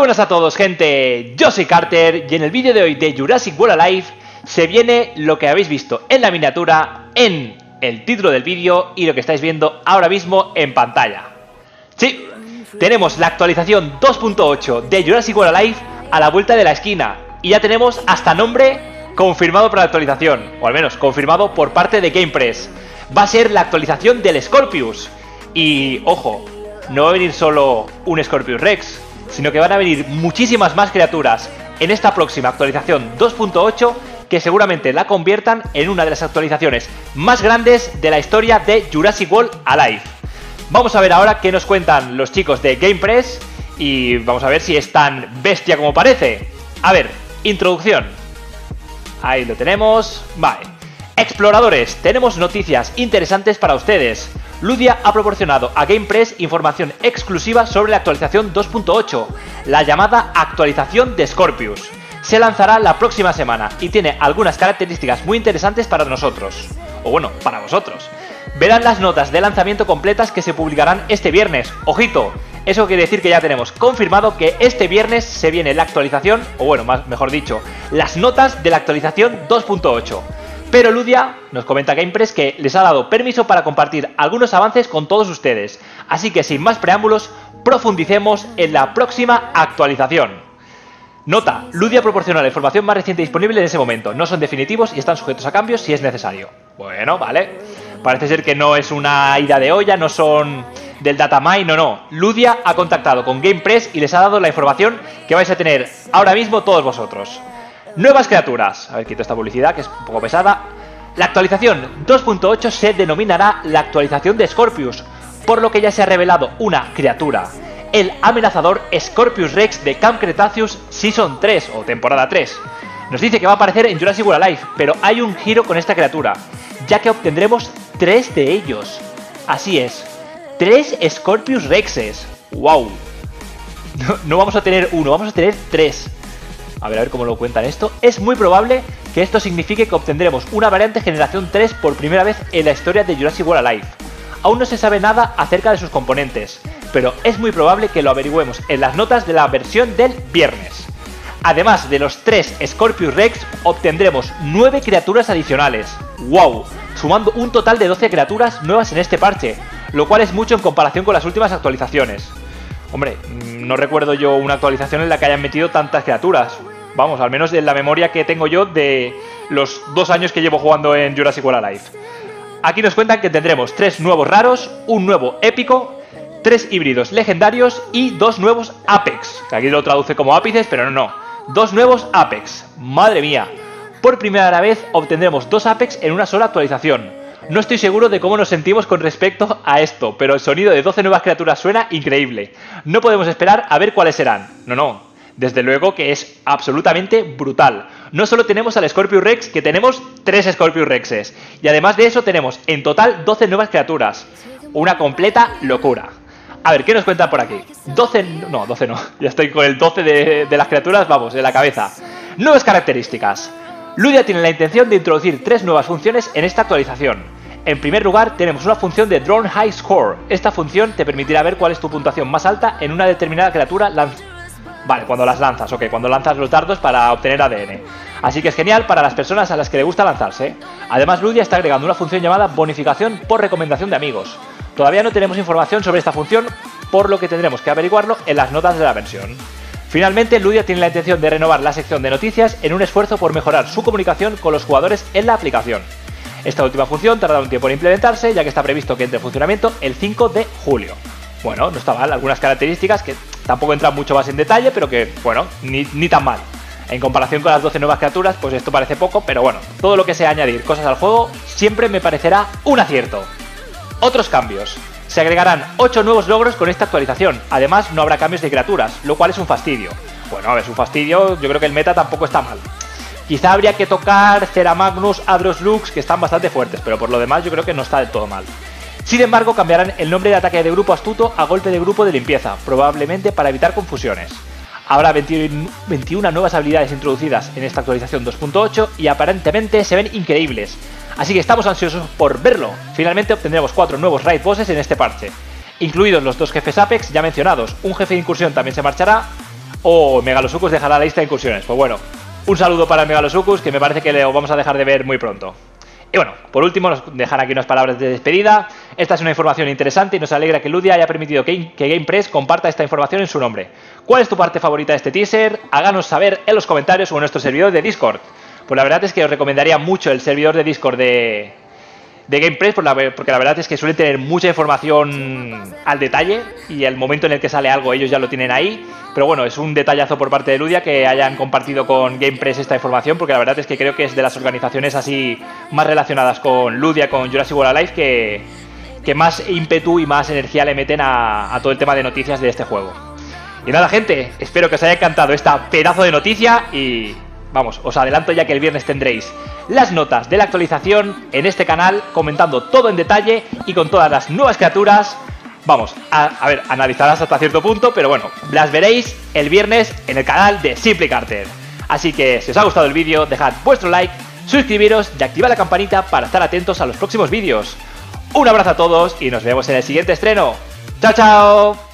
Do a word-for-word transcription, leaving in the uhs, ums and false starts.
buenas a todos, gente, yo soy Carter y en el vídeo de hoy de Jurassic World Alive se viene lo que habéis visto en la miniatura, en el título del vídeo y lo que estáis viendo ahora mismo en pantalla. Sí, tenemos la actualización dos punto ocho de Jurassic World Alive a la vuelta de la esquina y ya tenemos hasta nombre confirmado para la actualización, o al menos confirmado por parte de GamePress. Va a ser la actualización del Scorpius y, ojo, no va a venir solo un Scorpius Rex, sino que van a venir muchísimas más criaturas en esta próxima actualización dos punto ocho que seguramente la conviertan en una de las actualizaciones más grandes de la historia de Jurassic World Alive. Vamos a ver ahora qué nos cuentan los chicos de GamePress y vamos a ver si es tan bestia como parece. A ver, introducción. Ahí lo tenemos. Vale. Exploradores, tenemos noticias interesantes para ustedes. Ludia ha proporcionado a GamePress información exclusiva sobre la actualización dos punto ocho, la llamada actualización de Scorpius. Se lanzará la próxima semana y tiene algunas características muy interesantes para nosotros. O bueno, para vosotros. Verán las notas de lanzamiento completas que se publicarán este viernes. ¡Ojito! Eso quiere decir que ya tenemos confirmado que este viernes se viene la actualización, o bueno, más, mejor dicho, las notas de la actualización dos punto ocho. Pero Ludia nos comenta GamePress que les ha dado permiso para compartir algunos avances con todos ustedes. Así que sin más preámbulos, profundicemos en la próxima actualización. Nota, Ludia proporciona la información más reciente disponible en ese momento. No son definitivos y están sujetos a cambios si es necesario. Bueno, vale. Parece ser que no es una ida de olla, no son del datamine, no, no. Ludia ha contactado con GamePress y les ha dado la información que vais a tener ahora mismo todos vosotros. Nuevas criaturas. A ver, quito esta publicidad que es un poco pesada. La actualización dos punto ocho se denominará la actualización de Scorpius, por lo que ya se ha revelado una criatura, el amenazador Scorpius Rex de Camp Cretaceous Season tres o temporada tres. Nos dice que va a aparecer en Jurassic World Alive, pero hay un giro con esta criatura, ya que obtendremos tres de ellos. Así es, tres Scorpius Rexes. ¡Wow! No, no vamos a tener uno, vamos a tener tres. A ver, a ver cómo lo cuentan esto. Es muy probable que esto signifique que obtendremos una variante generación tres por primera vez en la historia de Jurassic World Alive. Aún no se sabe nada acerca de sus componentes, pero es muy probable que lo averigüemos en las notas de la versión del viernes. Además de los tres Scorpius Rex, obtendremos nueve criaturas adicionales. ¡Wow! Sumando un total de doce criaturas nuevas en este parche, lo cual es mucho en comparación con las últimas actualizaciones. Hombre, no recuerdo yo una actualización en la que hayan metido tantas criaturas. Vamos, al menos en la memoria que tengo yo de los dos años que llevo jugando en Jurassic World Alive. Aquí nos cuentan que tendremos tres nuevos raros, un nuevo épico, tres híbridos legendarios y dos nuevos Apex. Que aquí lo traduce como ápices, pero no, no. Dos nuevos Apex. Madre mía. Por primera vez obtendremos dos Apex en una sola actualización. No estoy seguro de cómo nos sentimos con respecto a esto, pero el sonido de doce nuevas criaturas suena increíble. No podemos esperar a ver cuáles serán. No, no. Desde luego que es absolutamente brutal. No solo tenemos al Scorpius Rex, que tenemos tres Scorpius Rexes. Y además de eso tenemos en total doce nuevas criaturas. Una completa locura. A ver, ¿qué nos cuentan por aquí? doce... No, doce no. Ya estoy con el doce de, de las criaturas, vamos, en la cabeza. Nuevas características. Ludia tiene la intención de introducir tres nuevas funciones en esta actualización. En primer lugar, tenemos una función de Drone High Score. Esta función te permitirá ver cuál es tu puntuación más alta en una determinada criatura lanzada. Vale, cuando las lanzas, ok, cuando lanzas los dardos para obtener A D N. Así que es genial para las personas a las que le gusta lanzarse. Además, Ludia está agregando una función llamada bonificación por recomendación de amigos. Todavía no tenemos información sobre esta función, por lo que tendremos que averiguarlo en las notas de la versión. Finalmente, Ludia tiene la intención de renovar la sección de noticias en un esfuerzo por mejorar su comunicación con los jugadores en la aplicación. Esta última función tardará un tiempo en implementarse, ya que está previsto que entre en funcionamiento el cinco de julio. Bueno, no está mal, algunas características que tampoco entran mucho más en detalle, pero que, bueno, ni, ni tan mal. En comparación con las doce nuevas criaturas, pues esto parece poco, pero bueno, todo lo que sea añadir cosas al juego siempre me parecerá un acierto. Otros cambios. Se agregarán ocho nuevos logros con esta actualización. Además, no habrá cambios de criaturas, lo cual es un fastidio. Bueno, es un fastidio, yo creo que el meta tampoco está mal. Quizá habría que tocar Ceramagnus, Adros Lux, que están bastante fuertes, pero por lo demás yo creo que no está del todo mal. Sin embargo, cambiarán el nombre de ataque de grupo astuto a golpe de grupo de limpieza, probablemente para evitar confusiones. Habrá veintiuna nuevas habilidades introducidas en esta actualización dos punto ocho y aparentemente se ven increíbles. Así que estamos ansiosos por verlo. Finalmente obtendremos cuatro nuevos raid bosses en este parche, incluidos los dos jefes Apex ya mencionados. Un jefe de incursión también se marchará, o Megalosuchus dejará la lista de incursiones. Pues bueno, un saludo para el Megalosuchus, que me parece que lo vamos a dejar de ver muy pronto. Y bueno, por último nos dejan aquí unas palabras de despedida. Esta es una información interesante y nos alegra que Ludia haya permitido que, que GamePress comparta esta información en su nombre. ¿Cuál es tu parte favorita de este teaser? Háganos saber en los comentarios o en nuestro servidor de Discord. Pues la verdad es que os recomendaría mucho el servidor de Discord de, de GamePress, por la, porque la verdad es que suelen tener mucha información al detalle y el momento en el que sale algo ellos ya lo tienen ahí. Pero bueno, es un detallazo por parte de Ludia que hayan compartido con GamePress esta información, porque la verdad es que creo que es de las organizaciones así más relacionadas con Ludia, con Jurassic World Alive, que, que más ímpetu y más energía le meten a, a todo el tema de noticias de este juego. Y nada, gente, espero que os haya encantado esta pedazo de noticia y vamos, os adelanto ya que el viernes tendréis las notas de la actualización en este canal, comentando todo en detalle y con todas las nuevas criaturas. Vamos, a, a ver, analizarás hasta cierto punto, pero bueno, las veréis el viernes en el canal de Simply Carter. Así que si os ha gustado el vídeo, dejad vuestro like, suscribiros y activad la campanita para estar atentos a los próximos vídeos. Un abrazo a todos y nos vemos en el siguiente estreno. ¡Chao, chao!